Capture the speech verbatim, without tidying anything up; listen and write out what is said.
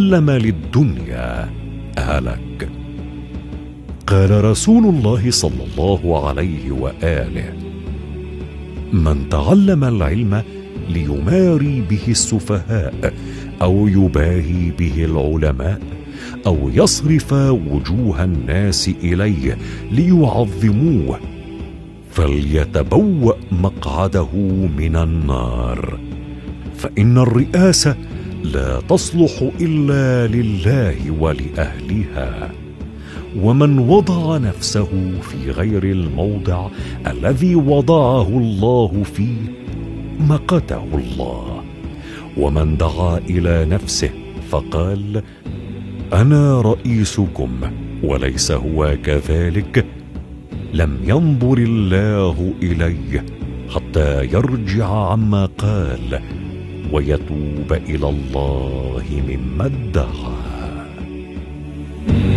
تعلم للدنيا هلك. قال رسول الله صلى الله عليه وآله: من تعلم العلم ليماري به السفهاء أو يباهي به العلماء أو يصرف وجوه الناس إليه ليعظموه فليتبوأ مقعده من النار، فإن الرئاسة لا تصلح إلا لله ولأهلها، ومن وضع نفسه في غير الموضع الذي وضعه الله فيه مقته الله، ومن دعا إلى نفسه فقال: أنا رئيسكم وليس هو كذلك، لم ينظر الله إليه حتى يرجع عما قال ويتوب إلى الله مما ادعى.